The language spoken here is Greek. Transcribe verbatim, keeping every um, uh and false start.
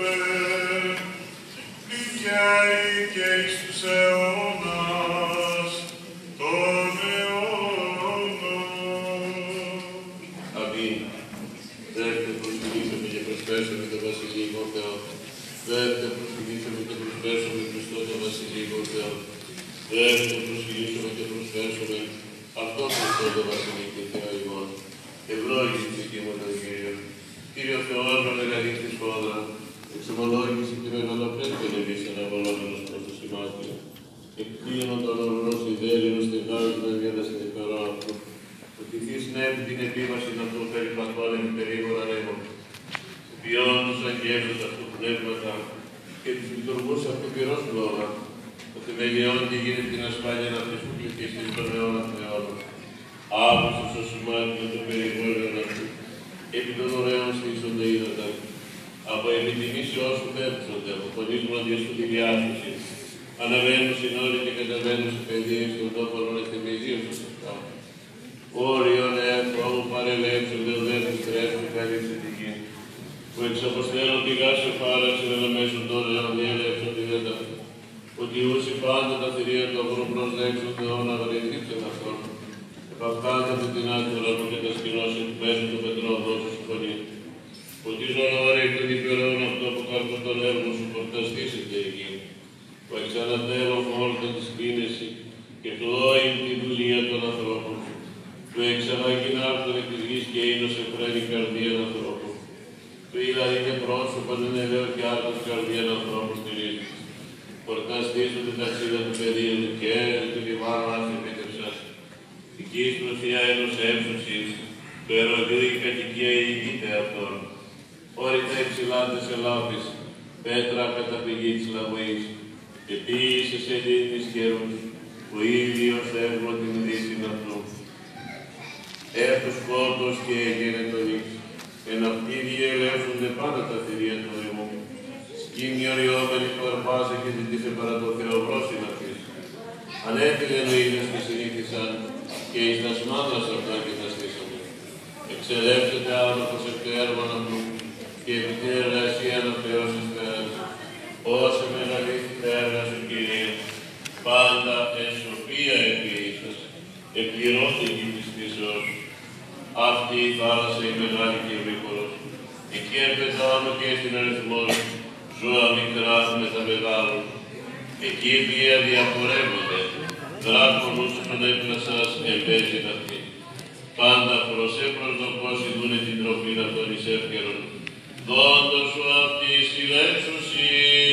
Χριστόπε, δικαίοι και εις τους αιώνας των αιώνων. Αμήν. Δέχτε προσφυλίσσομαι και προσφέρσομαι το Βασιλικό Θεό. Δέχτε προσφυλίσσομαι και προσφέρσομαι Χριστό το Βασιλικό Θεό. Δέχτε προσφυλίσσομαι και προσφέρσομαι αυτό Χριστό το Βασιλικό Θεό ημών. Ευλόγησε η ψυχή μου τον Κύριο. Κύριο Θεός με μεγαλύτερη φόδρα, εξομολόγησε και μεγαλοπρέπτον εμείς αναβολόμενος προς το σημάδιο. Εκκλίνον τον ορνό σιδέρινο στεγάζουν με βιέντα στην εκπερό αυτού. Ότι θείς νεύει την επίμαση να του περιπατών επί περίγορα ρεύων. Ποιόν τους αγγέλους αυτού πνεύματα και τους λειτουργούς αυτού πυρός λόγα. Το θεμελιώνει γίνεται την ασφάλεια να αυτής που πληθύστηκε στον αιώνα των αιώνων. Άπλωσος ο σημάδιο των περιβόλων αυτού. Επί των ωραίων στήσονται είδωτα. Από επιτιμήσεώς σου πέφτονται, από φωνήσμου αντιέσου τη διάσωση. Αναβαίνουν συνόροι και καταβαίνουν σε παιδείες των τόπων εθεμιδίων του σωστά. Όριον εαυτό παρελέψονται οδεύουν τρέφουν καλύψε τη γη. Που εξαποστέλων πηγάσαι φάραξε με μέσω των αιών διέλευσον τη δέτα. Ότι ούσι πάντα τα θηρία του αγρού προσδέξονται όν αγρεθύψεν αυτόν. Επαυτάνεται την άκουρα μου και τα σκηνώσει του μέσου του πετρών δώσου σου φωνή. Ότι ζώνα ωραία των υπηρεών αυτό που κάρπω των έργων σου πορταστήσετε εκεί. Που εξανατέλω φόρτα της κίνηση και πλώει τη δουλεία των ανθρώπων. Που εξαναγήν άρτον εκ της γης και ίνος εφραίνει καρδίαν ανθρώπων. Που δηλαδή και πρόσωπον είναι ελαίο και άρτος καρδίαν ανθρώπων στηρίζει. Πορταστήσονται τα ξύδα του πεδίου του και έρε του λιβάνου ας επίτευσας. Δικής προσία ενός έμψωσης, το ερωτήριο η κατοικία ηγείται αυτόν. Όρυτα υψηλάτες ελάφης, πέτρα κατά πηγή της λαγωής, και ποίησε σε λίμνης καιρούς, που ίδιος έργο την δύσιν αυτού. Έφτος φώτος και έγινε το νύξ, εν αυτοί διελεύσονται πάντα τα θηρία του αιώμου. Σκήνη οριόμενη που αρπάσε και ζητήσε παρά το Θεό πρόσυνα αυτής. Ανέφυγεν ο ήλιος και συνήθισαν, και εις τα σμάδας αυτά και τα στήσαμε. Εξελεύσεται άνθρωπος εκ του έργων αυτού, και επί την εργασία να θεώσεις πέρας. Όσε μεγαλύτερη τα έργα σου, Κύριε, πάντα εν σοφία επίησας, εκπληρώθη η της πτήσεως. Αυτή η θάλασσα η μεγάλη και ευρύχωρος. Εκεί επετάνω και στην αριθμός, ζώα μικρά με τα μεγάλων. Εκεί η βία διαπορεύονται, δράκονους ανέπλασας εμπέζεται αυτή. Πάντα προς επροσδοκώς ειδούνε την τροφή αυτών εις εύκαιρον. Δόντος σου αυτής η λέξουσι.